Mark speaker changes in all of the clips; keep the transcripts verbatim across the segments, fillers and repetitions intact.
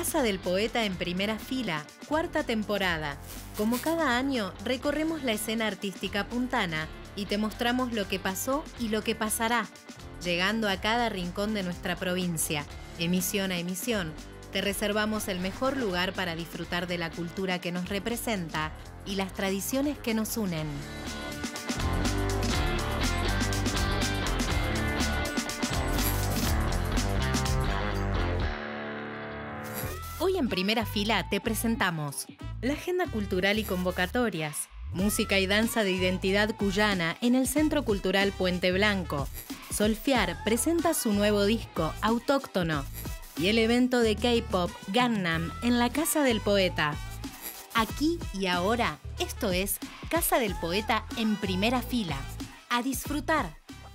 Speaker 1: Casa del Poeta en Primera Fila, cuarta temporada. Como cada año, recorremos la escena artística puntana y te mostramos lo que pasó y lo que pasará, llegando a cada rincón de nuestra provincia. Emisión a emisión, te reservamos el mejor lugar para disfrutar de la cultura que nos representa y las tradiciones que nos unen. Hoy en Primera Fila te presentamos la agenda cultural y convocatorias, música y danza de identidad cuyana en el Centro Cultural Puente Blanco. Solfiar presenta su nuevo disco, Autóctono, y el evento de K-pop Gangnam en la Casa del Poeta. Aquí y ahora, esto es Casa del Poeta en Primera Fila. ¡A disfrutar!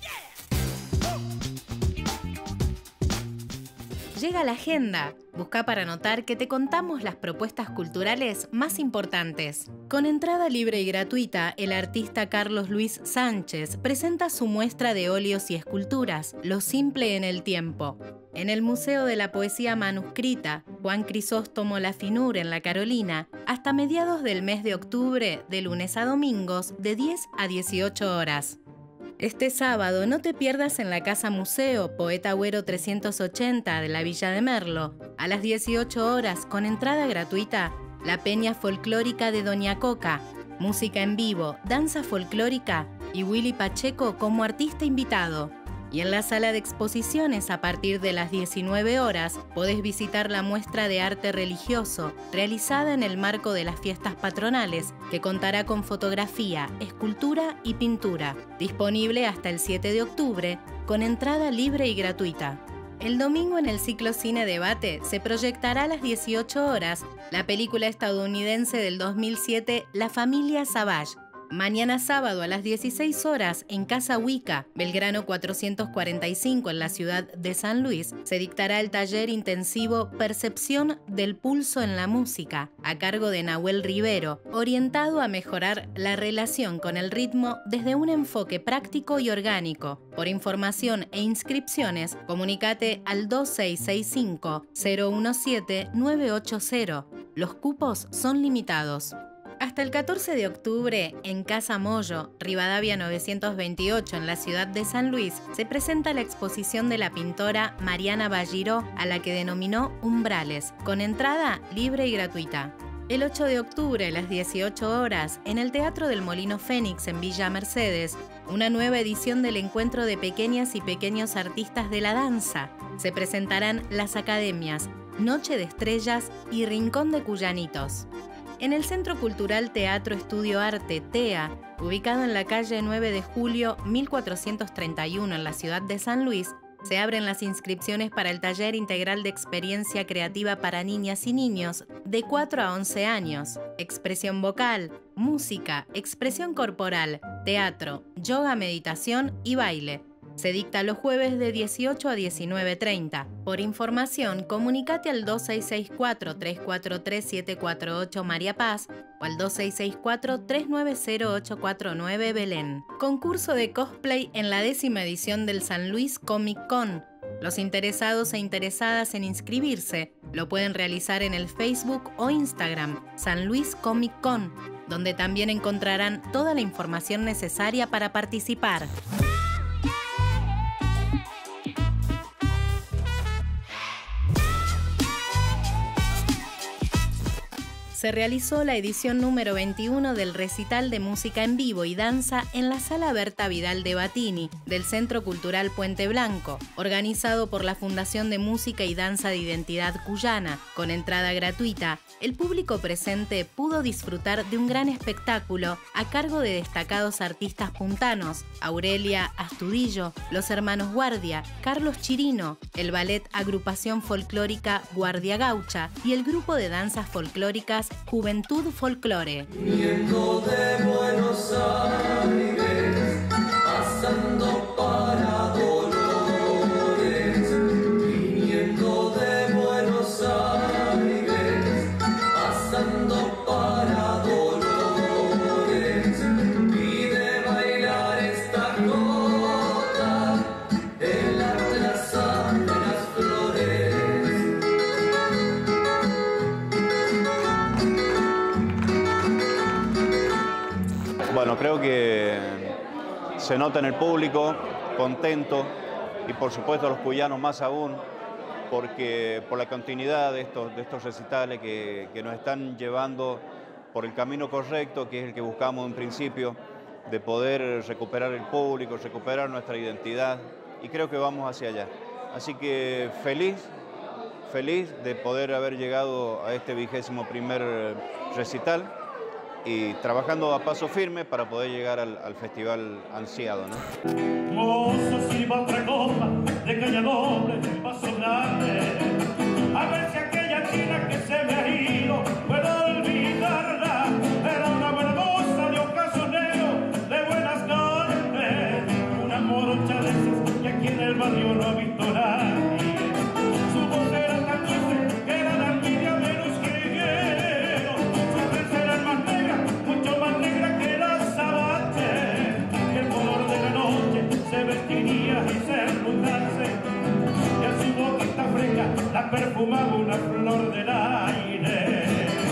Speaker 1: Llega la agenda. Busca para anotar que te contamos las propuestas culturales más importantes. Con entrada libre y gratuita, el artista Carlos Luis Sánchez presenta su muestra de óleos y esculturas, Lo simple en el tiempo. En el Museo de la Poesía Manuscrita, Juan Crisóstomo Lafinur en La Carolina, hasta mediados del mes de octubre, de lunes a domingos, de diez a dieciocho horas. Este sábado no te pierdas en la Casa Museo Poeta Agüero trescientos ochenta de la Villa de Merlo, a las dieciocho horas con entrada gratuita, la Peña Folclórica de Doña Coca, música en vivo, danza folclórica y Willy Pacheco como artista invitado. Y en la sala de exposiciones a partir de las diecinueve horas podés visitar la muestra de arte religioso realizada en el marco de las fiestas patronales que contará con fotografía, escultura y pintura, disponible hasta el siete de octubre con entrada libre y gratuita. El domingo en el ciclo Cine Debate se proyectará a las dieciocho horas la película estadounidense del dos mil siete La familia Savage. Mañana sábado a las dieciséis horas en Casa Wicca, Belgrano cuatrocientos cuarenta y cinco en la ciudad de San Luis, se dictará el taller intensivo Percepción del pulso en la música, a cargo de Nahuel Rivero, orientado a mejorar la relación con el ritmo desde un enfoque práctico y orgánico. Por información e inscripciones, comunícate al dos seis seis cinco, cero uno siete, nueve ocho cero. Los cupos son limitados. Hasta el catorce de octubre, en Casa Moyo, Rivadavia novecientos veintiocho, en la ciudad de San Luis, se presenta la exposición de la pintora Mariana Balliró, a la que denominó Umbrales, con entrada libre y gratuita. El ocho de octubre, a las dieciocho horas, en el Teatro del Molino Fénix, en Villa Mercedes, una nueva edición del encuentro de pequeñas y pequeños artistas de la danza. Se presentarán las academias Noche de Estrellas y Rincón de Cuyanitos. En el Centro Cultural Teatro Estudio Arte, T E A, ubicado en la calle nueve de julio mil cuatrocientos treinta y uno en la ciudad de San Luis, se abren las inscripciones para el taller integral de experiencia creativa para niñas y niños de cuatro a once años, expresión vocal, música, expresión corporal, teatro, yoga, meditación y baile. Se dicta los jueves de dieciocho a diecinueve treinta. Por información, comunícate al dos seis seis cuatro, tres cuatro tres, siete cuatro ocho María Paz o al dos seis seis cuatro, tres nueve cero, ocho cuatro nueve Belén. Concurso de cosplay en la décima edición del San Luis Comic Con. Los interesados e interesadas en inscribirse lo pueden realizar en el Facebook o Instagram San Luis Comic Con, donde también encontrarán toda la información necesaria para participar. Se realizó la edición número veintiuno del Recital de Música en Vivo y Danza en la Sala Berta Vidal de Batini, del Centro Cultural Puente Blanco, organizado por la Fundación de Música y Danza de Identidad Cuyana. Con entrada gratuita, el público presente pudo disfrutar de un gran espectáculo a cargo de destacados artistas puntanos, Aurelia Astudillo, los hermanos Guardia, Carlos Chirino, el ballet Agrupación Folclórica Guardia Gaucha y el grupo de danzas folclóricas Juventud Folclore.
Speaker 2: Viniendo de Buenos Aires, pasando para Dolores, viniendo de Buenos Aires, pasando para Dolores, y de bailar esta nota en la plaza de las flores.
Speaker 3: que se nota en el público, contento, y por supuesto los cuyanos más aún, porque por la continuidad de estos, de estos recitales que, que nos están llevando por el camino correcto, que es el que buscamos en principio, de poder recuperar el público, recuperar nuestra identidad, y creo que vamos hacia allá. Así que feliz, feliz de poder haber llegado a este vigésimo primer recital y trabajando a paso firme para poder llegar al, al festival ansiado, ¿no?
Speaker 4: Mozo, sirva otra copa de caña doble, vaso grande, a ver si aquella china que se me ha ido puedo olvidarla. Era una buena moza de ocasonero, de buenas carnes, una morocha de esas que aquí en el barrio no ha visto nadie. Su voz era tan dulce que era la envidia de los grilleros, sus trenzas eran más negras, mucho más negras que las sabaches, y el color de la noche se vestiría y se enlutase, y en su boquita fresca la perfumaba una flor del aire.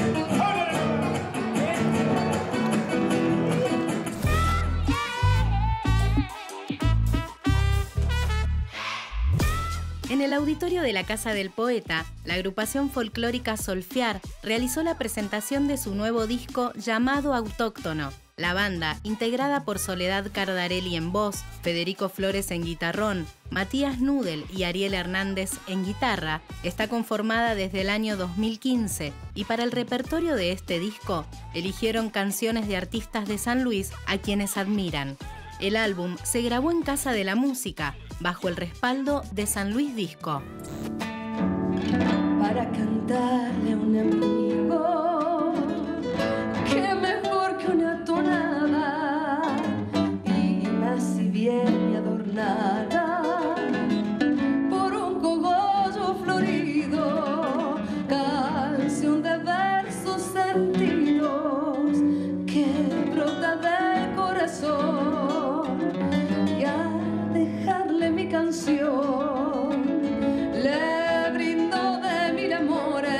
Speaker 1: En el auditorio de la Casa del Poeta, la agrupación folclórica Solfear realizó la presentación de su nuevo disco llamado Autóctono. La banda, integrada por Soledad Cardarelli en voz, Federico Flores en guitarrón, Matías Nudel y Ariel Hernández en guitarra, está conformada desde el año dos mil quince y para el repertorio de este disco eligieron canciones de artistas de San Luis a quienes admiran. El álbum se grabó en Casa de la Música, bajo el respaldo de San Luis Disco.
Speaker 5: Para cantarle a un amigo, que mejor que una tonada, y más si viene adornada por un cogollo florido, canción de versos sentidos que brota del corazón, y al dejarle mi canción le brindo de mil amores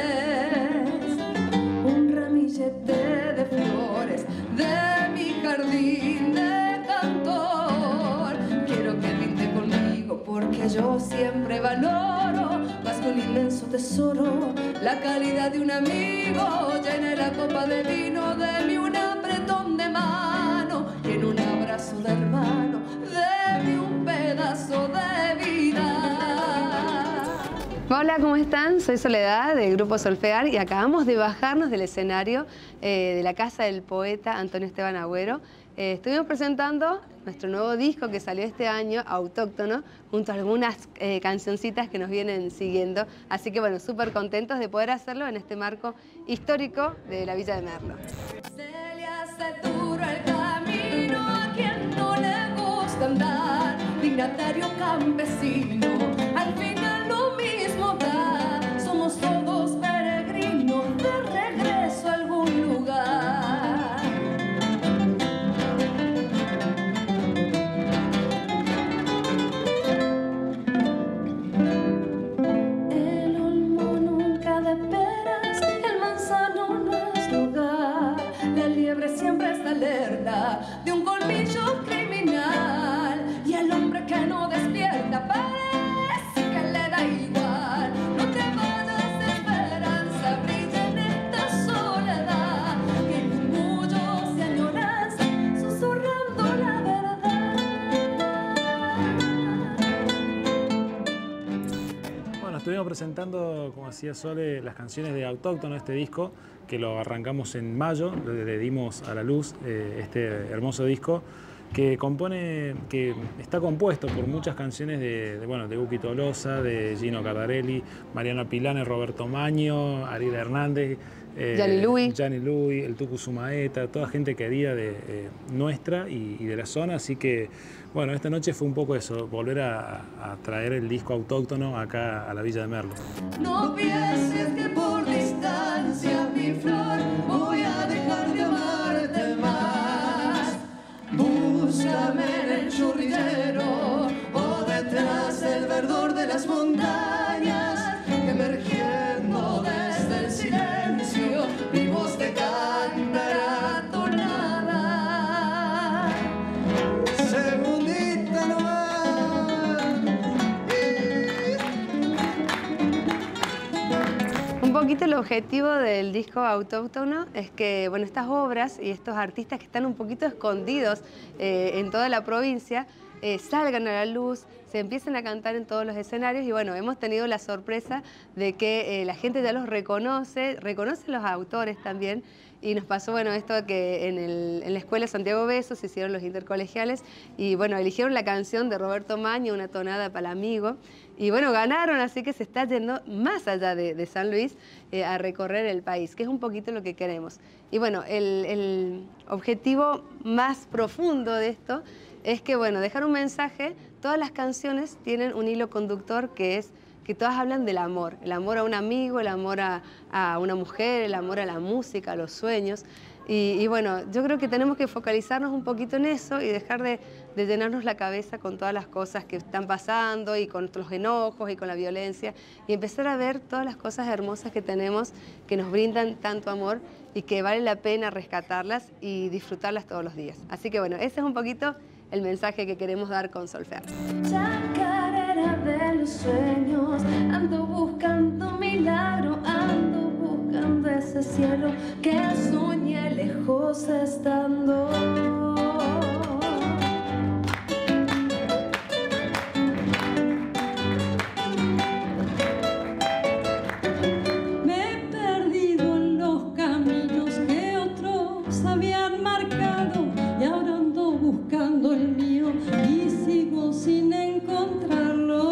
Speaker 5: un ramillete de flores de mi jardín de cantor. Quiero que brinde conmigo porque yo siempre valoro más que un inmenso tesoro la calidad de un amigo. Llene la copa de vino de mi un apretón de mano y en un abrazo de hermano de un pedazo de vida.
Speaker 6: Hola, ¿cómo están? Soy Soledad del Grupo Solfear y acabamos de bajarnos del escenario eh, de la Casa del Poeta Antonio Esteban Agüero. Eh, estuvimos presentando nuestro nuevo disco que salió este año, Autóctono, junto a algunas eh, cancioncitas que nos vienen siguiendo. Así que bueno, súper contentos de poder hacerlo en este marco histórico de la Villa de Merlo.
Speaker 5: Se le hace duro el camino a quien no le gusta andar, dignatario campesino, al final lo mismo da. Somos todos peregrinos de regreso a algún lugar. El olmo nunca da peras, el manzano no es lugar, la liebre siempre está alerta de un colmillo criminal, y el hombre que no despierta parece que le da igual. No te vayas, esperanza, brilla en esta soledad, que murmullos y añoranza susurrando la verdad.
Speaker 7: Bueno, estuvimos presentando, como decía Sole, las canciones de Autóctono, este disco, que lo arrancamos en mayo, le, le dimos a la luz eh, este hermoso disco, que compone, que está compuesto por muchas canciones de, de, bueno, de Uki Tolosa, de Gino Cardarelli, Mariano Pilane, Roberto Maño, Ariel Hernández, eh,
Speaker 6: Gianni Lui.
Speaker 7: Gianni Lui, el Tucu Sumaeta, toda gente querida de eh, nuestra y, y de la zona, así que bueno, esta noche fue un poco eso, volver a, a traer el disco Autóctono acá a la Villa de Merlo.
Speaker 5: No pienses que por distancia, mi flor, voy a dejar de amarte más. Búscame en el churrillero o detrás del verdor de las montañas, que emergiendo desde el silencio mi voz te cantará tonada.
Speaker 6: poquito el objetivo del disco autóctono es que, bueno, estas obras y estos artistas que están un poquito escondidos eh, en toda la provincia eh, salgan a la luz, se empiecen a cantar en todos los escenarios y bueno, hemos tenido la sorpresa de que eh, la gente ya los reconoce, reconoce los autores también. Y nos pasó, bueno, esto que en, el, en la escuela Santiago Beso se hicieron los intercolegiales y, bueno, eligieron la canción de Roberto Maño, Una tonada para el amigo, y, bueno, ganaron, así que se está yendo más allá de, de San Luis eh, a recorrer el país, que es un poquito lo que queremos. Y, bueno, el, el objetivo más profundo de esto es que, bueno, dejar un mensaje. Todas las canciones tienen un hilo conductor que es que todas hablan del amor, el amor a un amigo, el amor a, a una mujer, el amor a la música, a los sueños. Y, y bueno, yo creo que tenemos que focalizarnos un poquito en eso y dejar de, de llenarnos la cabeza con todas las cosas que están pasando y con los enojos y con la violencia y empezar a ver todas las cosas hermosas que tenemos que nos brindan tanto amor y que vale la pena rescatarlas y disfrutarlas todos los días. Así que bueno, ese es un poquito el mensaje que queremos dar con Solfear.
Speaker 5: Chacarera de los sueños, ando buscando un milagro, ando buscando ese cielo que soñé lejos estando.
Speaker 8: Me he perdido en los caminos que otros habían marcado y ahora ando buscando el mío y sigo sin encontrarlo.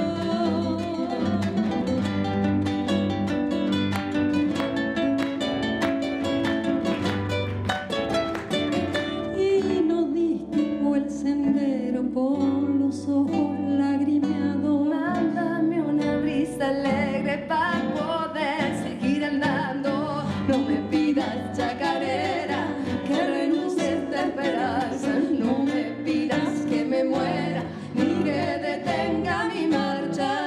Speaker 8: Y no distingo el sendero por los ojos lagrimeados.
Speaker 5: Mándame una brisa alegre para poder seguir andando. No me pidas chacarera que renuncie a esta esperanza. No me pidas que me muera ni que detenga mi marcha.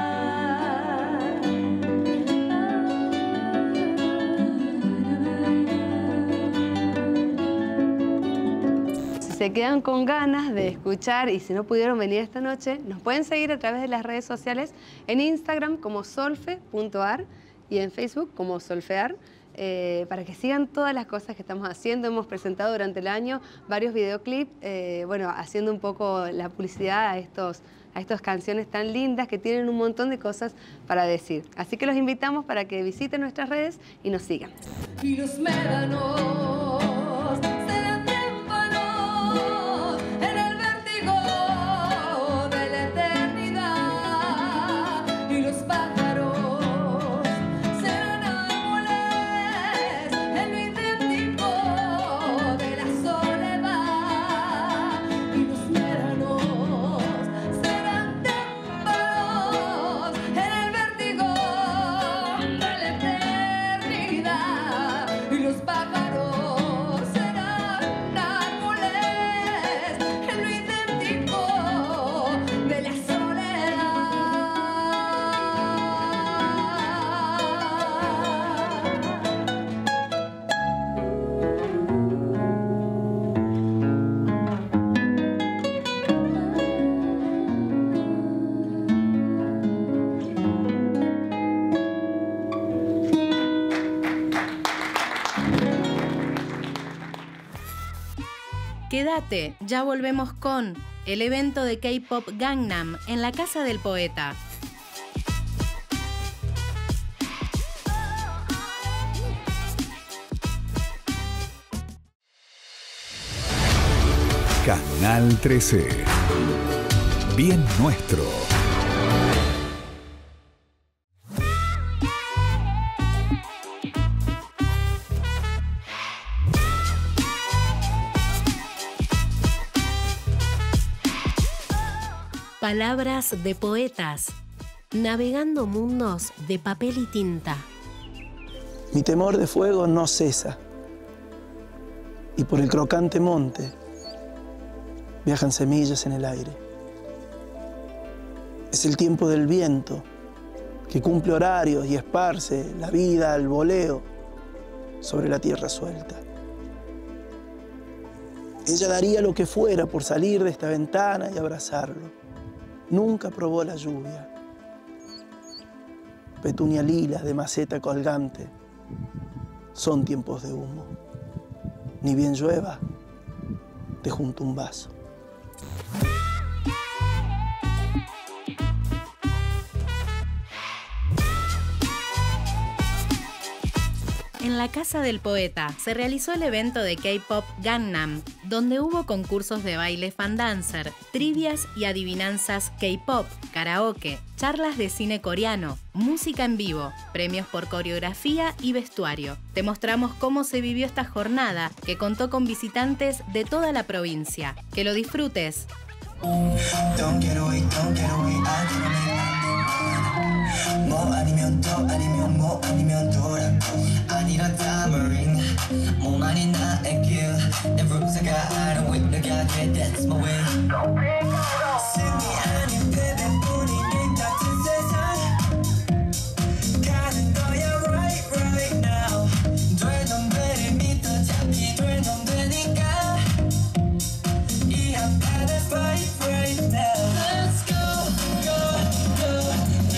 Speaker 6: Si se quedan con ganas de escuchar y si no pudieron venir esta noche, nos pueden seguir a través de las redes sociales en Instagram como solfe punto ar y en Facebook como Solfear. Eh, para que sigan todas las cosas que estamos haciendo. Hemos presentado durante el año varios videoclips, eh, bueno, haciendo un poco la publicidad a estos, a estas canciones tan lindas que tienen un montón de cosas para decir. Así que los invitamos para que visiten nuestras redes y nos sigan.
Speaker 5: Y los médanos serán témpanos en el vértigo de la eternidad. Y los pájaros serán árboles en lo idéntico de la soledad. Y los médanos serán témpanos en el vértigo de la eternidad. Y los pájaros serán árboles en lo idéntico de la soledad.
Speaker 1: Quédate, ya volvemos con el evento de K-Pop Gangnam en la Casa del Poeta.
Speaker 9: Canal trece. Bien nuestro.
Speaker 1: Palabras de poetas, navegando mundos de papel y tinta.
Speaker 10: Mi temor de fuego no cesa, y por el crocante monte viajan semillas en el aire. Es el tiempo del viento que cumple horarios y esparce la vida al voleo sobre la tierra suelta. Ella daría lo que fuera por salir de esta ventana y abrazarlo. Nunca probó la lluvia. petunia lila de maceta colgante, son tiempos de humo. Ni bien llueva, te junto un vaso.
Speaker 1: En la Casa del Poeta se realizó el evento de K-pop Gangnam, donde hubo concursos de baile fan dancer, trivias y adivinanzas K-pop, karaoke, charlas de cine coreano, música en vivo, premios por coreografía y vestuario. Te mostramos cómo se vivió esta jornada, que contó con visitantes de toda la provincia. ¡Que lo disfrutes!
Speaker 11: 뭐 아니면 또 아니면 뭐 아니면 돌아 아니라 tamarind 몸만이 나의 길 내 룸사가 알아 위로가게 that's my way 승리 아닌 패배뿐인 이 같은 세상 가는 거야 right right now 되던 배를 믿어 잡히 되던 되니까 이 한판에 fight right now let's go go go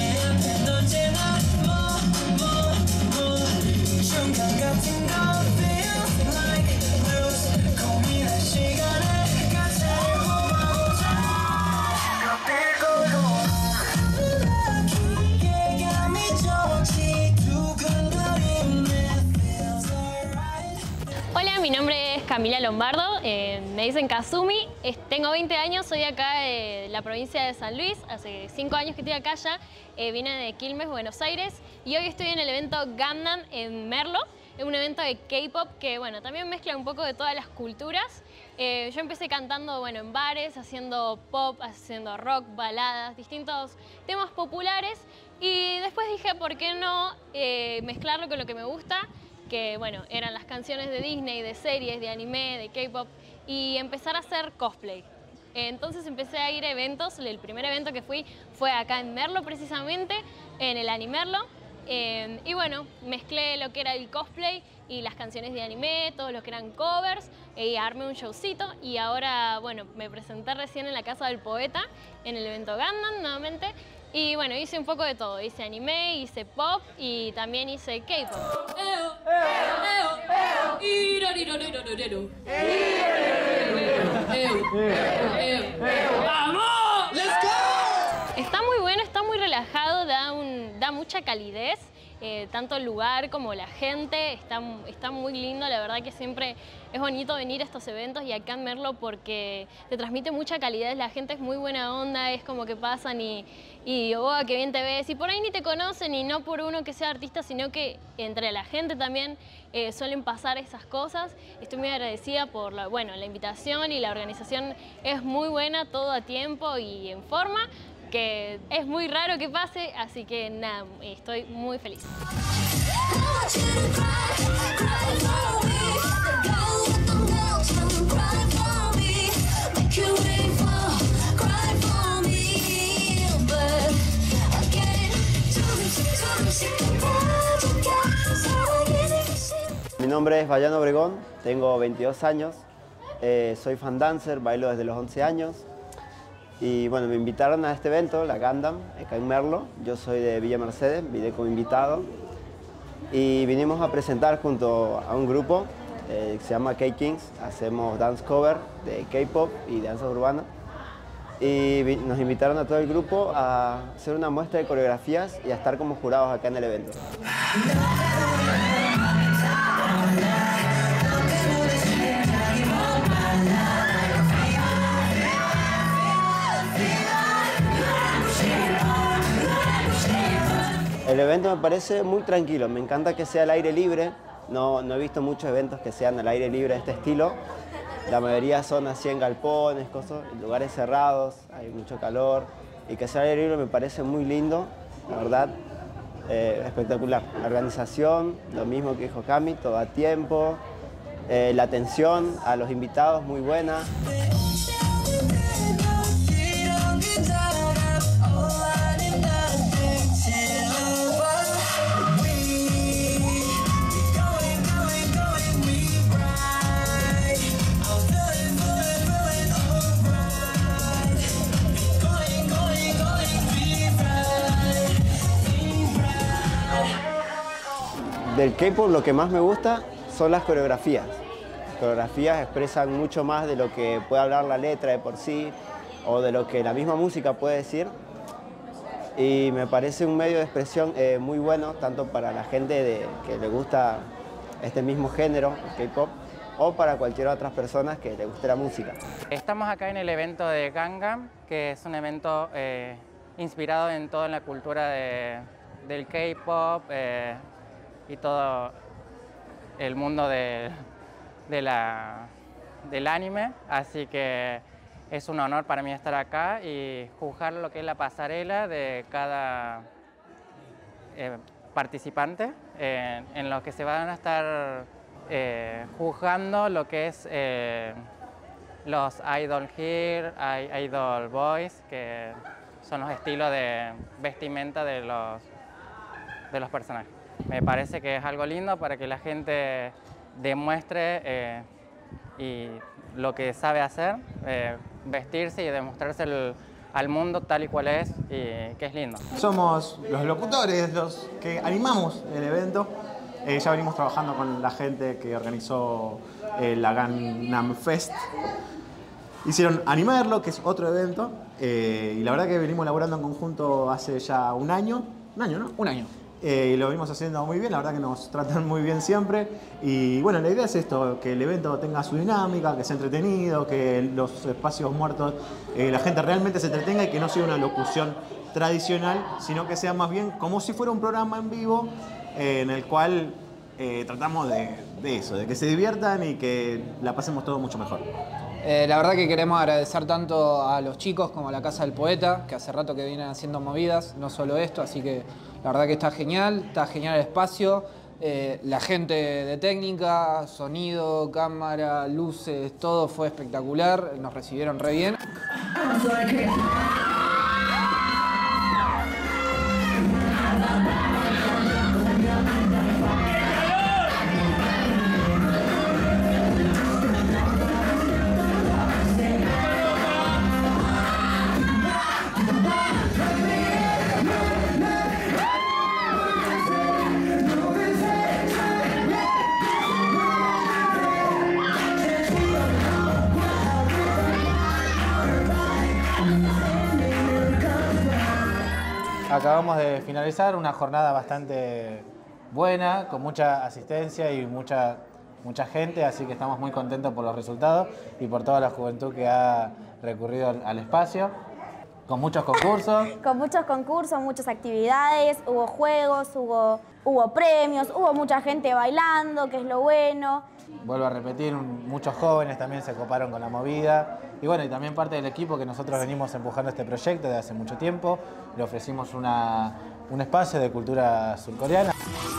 Speaker 12: Hola, mi nombre es Camila Lombardo, eh, me dicen Kazumi, es, tengo veinte años, soy acá de la provincia de San Luis, hace cinco años que estoy acá ya, eh, vine de Quilmes, Buenos Aires, y hoy estoy en el evento Gangnam en Merlo. Es un evento de K-pop que, bueno, también mezcla un poco de todas las culturas. Eh, yo empecé cantando, bueno, en bares, haciendo pop, haciendo rock, baladas, distintos temas populares, y después dije, ¿por qué no eh, mezclarlo con lo que me gusta? Que, bueno, eran las canciones de Disney, de series, de anime, de K-pop, y empezar a hacer cosplay. Entonces empecé a ir a eventos. El primer evento que fui fue acá en Merlo, precisamente, en el Animerlo. Eh, y bueno, mezclé lo que era el cosplay y las canciones de anime, todos los que eran covers, y armé un showcito. Y ahora, bueno, me presenté recién en la Casa del Poeta, en el evento Gangnam nuevamente. Y bueno, hice un poco de todo. Hice anime, hice pop y también hice K-pop. ¡Vamos! ¡Let's go! Está muy bueno, está muy relajado, da, un, da mucha calidez. Eh, tanto el lugar como la gente, está, está muy lindo, la verdad que siempre es bonito venir a estos eventos y acá en Merlo porque te transmite mucha calidez, la gente es muy buena onda, es como que pasan y, y oh, qué bien te ves, y por ahí ni te conocen y no por uno que sea artista, sino que entre la gente también eh, suelen pasar esas cosas. Estoy muy agradecida por la, bueno, la invitación y la organización es muy buena, todo a tiempo y en forma, que es muy raro que pase, así que nada, estoy muy feliz.
Speaker 13: Mi nombre es Bayano Obregón, tengo veintidós años, eh, soy fan dancer, bailo desde los once años. Y bueno, me invitaron a este evento, la Gangnam, acá en Merlo. Yo soy de Villa Mercedes, vine como invitado. Y vinimos a presentar junto a un grupo eh, que se llama K-Kings. Hacemos dance cover de K-pop y danza urbana. Y nos invitaron a todo el grupo a hacer una muestra de coreografías y a estar como jurados acá en el evento. El evento me parece muy tranquilo, me encanta que sea al aire libre, no, no he visto muchos eventos que sean al aire libre de este estilo, la mayoría son así en galpones, cosas, lugares cerrados, hay mucho calor, y que sea al aire libre me parece muy lindo, la verdad, eh, espectacular. La organización, lo mismo que dijo Cami, todo a tiempo, eh, la atención a los invitados muy buena. Del K-pop lo que más me gusta son las coreografías. Las coreografías expresan mucho más de lo que puede hablar la letra de por sí o de lo que la misma música puede decir. Y me parece un medio de expresión eh, muy bueno, tanto para la gente de, que le gusta este mismo género, el K-pop, o para cualquier otra persona que le guste la música.
Speaker 14: Estamos acá en el evento de Gangnam, que es un evento eh, inspirado en toda la cultura de, del K-pop eh, y todo el mundo de, de la, del anime, así que es un honor para mí estar acá y juzgar lo que es la pasarela de cada eh, participante, eh, en lo que se van a estar eh, juzgando lo que es eh, los idol here, idol boys, que son los estilos de vestimenta de los, de los personajes. Me parece que es algo lindo para que la gente demuestre eh, y lo que sabe hacer, eh, vestirse y demostrarse el, al mundo tal y cual es, y que es lindo.
Speaker 15: Somos los locutores, los que animamos el evento. Eh, ya venimos trabajando con la gente que organizó eh, la Gangnam Fest. Hicieron Animarlo, que es otro evento, eh, y la verdad que venimos laburando en conjunto hace ya un año. Un año, ¿no?
Speaker 16: Un año.
Speaker 15: Eh, y lo venimos haciendo muy bien, la verdad que nos tratan muy bien siempre. Y bueno, la idea es esto, que el evento tenga su dinámica, que sea entretenido, que los espacios muertos, eh, la gente realmente se entretenga y que no sea una locución tradicional, sino que sea más bien como si fuera un programa en vivo eh, en el cual eh, tratamos de, de eso, de que se diviertan y que la pasemos todo mucho mejor.
Speaker 16: Eh, la verdad que queremos agradecer tanto a los chicos como a la Casa del Poeta, que hace rato que vienen haciendo movidas, no solo esto, así que la verdad que está genial, está genial el espacio, eh, la gente de técnica, sonido, cámara, luces, todo fue espectacular, nos recibieron re bien.
Speaker 17: Acabamos de finalizar una jornada bastante buena, con mucha asistencia y mucha, mucha gente, así que estamos muy contentos por los resultados y por toda la juventud que ha recurrido al, al espacio, con muchos concursos.
Speaker 18: Con muchos concursos, muchas actividades, hubo juegos, hubo, hubo premios, hubo mucha gente bailando, que es lo bueno.
Speaker 17: Vuelvo a repetir, muchos jóvenes también se coparon con la movida. Y bueno, y también parte del equipo que nosotros venimos empujando este proyecto desde hace mucho tiempo. Le ofrecimos una, un espacio de cultura surcoreana.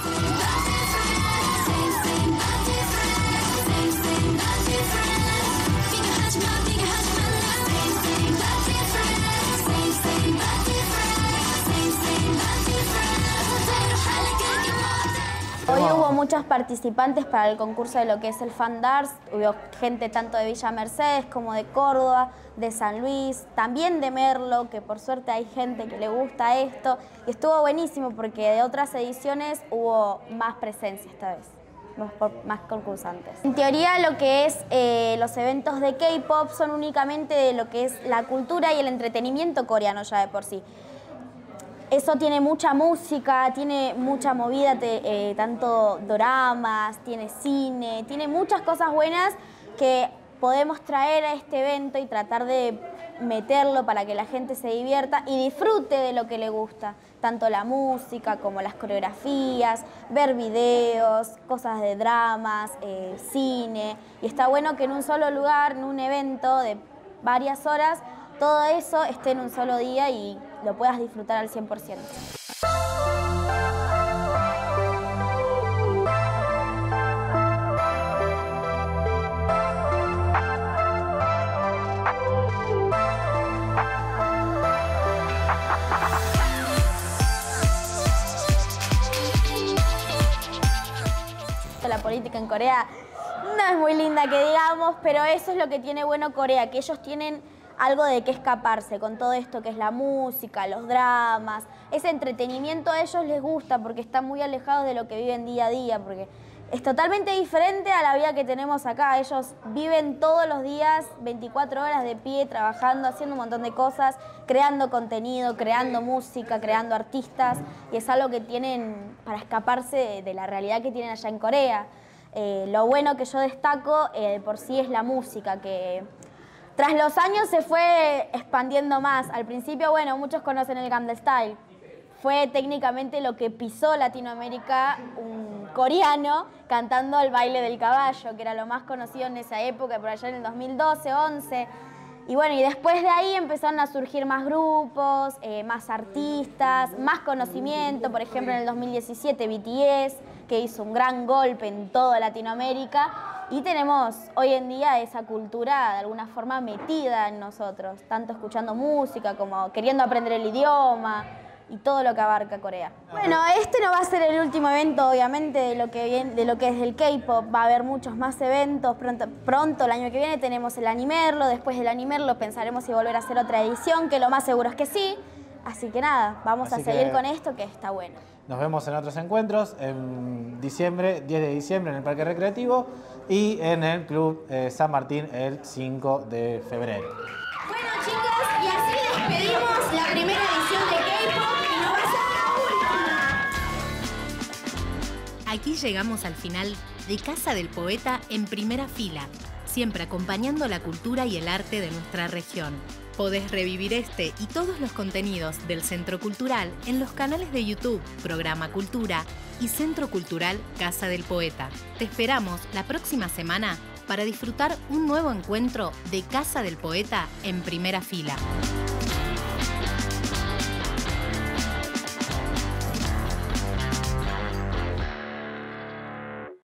Speaker 18: Hoy hubo muchos participantes para el concurso de lo que es el Fan Dance. Hubo gente tanto de Villa Mercedes como de Córdoba, de San Luis, también de Merlo, que por suerte hay gente que le gusta esto. Y estuvo buenísimo porque de otras ediciones hubo más presencia esta vez, más, más concursantes. En teoría lo que es eh, los eventos de K-pop son únicamente de lo que es la cultura y el entretenimiento coreano ya de por sí. Eso tiene mucha música, tiene mucha movida, te, eh, tanto doramas, tiene cine, tiene muchas cosas buenas que podemos traer a este evento y tratar de meterlo para que la gente se divierta y disfrute de lo que le gusta, tanto la música como las coreografías, ver videos, cosas de dramas, eh, cine. Y está bueno que en un solo lugar, en un evento de varias horas, todo eso esté en un solo día y lo puedas disfrutar al cien por ciento. La política en Corea no es muy linda que digamos, pero eso es lo que tiene bueno Corea, que ellos tienen algo de qué escaparse con todo esto que es la música, los dramas. Ese entretenimiento a ellos les gusta porque están muy alejados de lo que viven día a día, porque es totalmente diferente a la vida que tenemos acá. Ellos viven todos los días veinticuatro horas de pie, trabajando, haciendo un montón de cosas, creando contenido, creando música, creando artistas, y es algo que tienen para escaparse de, de la realidad que tienen allá en Corea. Eh, lo bueno que yo destaco eh, por sí es la música, que tras los años se fue expandiendo más. Al principio, bueno, muchos conocen el Gangnam Style. Fue técnicamente lo que pisó Latinoamérica, un coreano cantando el baile del caballo, que era lo más conocido en esa época, por allá en el dos mil doce, once. Y bueno, y después de ahí empezaron a surgir más grupos, eh, más artistas, más conocimiento. Por ejemplo, en el dos mil diecisiete B T S, que hizo un gran golpe en toda Latinoamérica. Y tenemos hoy en día esa cultura de alguna forma metida en nosotros, tanto escuchando música como queriendo aprender el idioma y todo lo que abarca Corea. Bueno, este no va a ser el último evento, obviamente, de lo que, viene, de lo que es el K-pop. Va a haber muchos más eventos. Pronto, pronto, el año que viene, tenemos el Animerlo. Después del Animerlo pensaremos si volver a hacer otra edición, que lo más seguro es que sí. Así que nada, vamos Así a seguir con esto, que está bueno.
Speaker 17: Nos vemos en otros encuentros, en diciembre, diez de diciembre en el Parque Recreativo y en el Club eh, San Martín el cinco de febrero.
Speaker 19: Bueno, chicos, y así despedimos la primera edición de K-pop y no va a ser la última.
Speaker 1: Aquí llegamos al final de Casa del Poeta en primera fila, siempre acompañando la cultura y el arte de nuestra región. Podés revivir este y todos los contenidos del Centro Cultural en los canales de YouTube Programa Cultura y Centro Cultural Casa del Poeta. Te esperamos la próxima semana para disfrutar un nuevo encuentro de Casa del Poeta en primera fila.